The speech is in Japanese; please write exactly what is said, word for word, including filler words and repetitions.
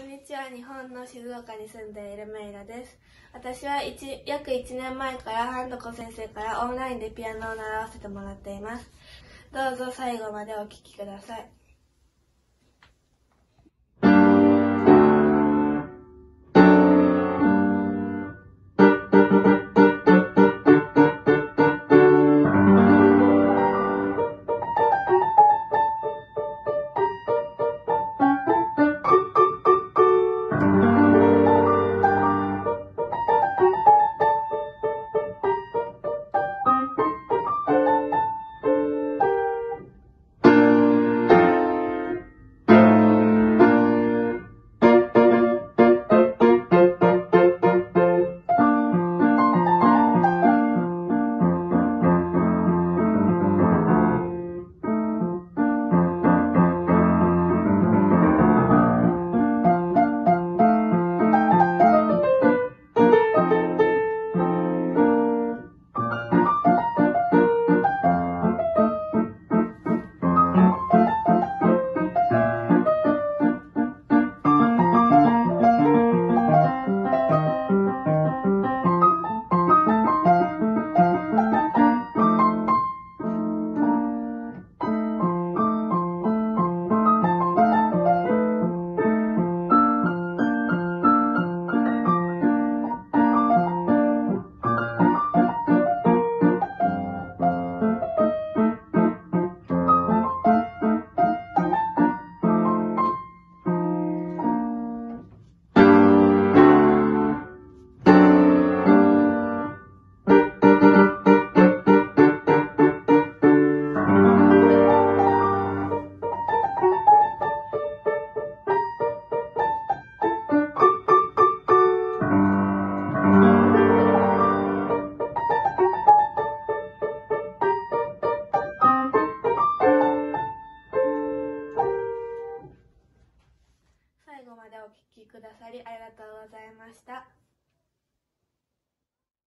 んにちは。日本の静岡に住んでいるメイラです。私は約いちねんまえからハンドコ先生からオンラインでピアノを習わせてもらっています。どうぞ最後までお聴きください。最後までお聴きくださりありがとうございました。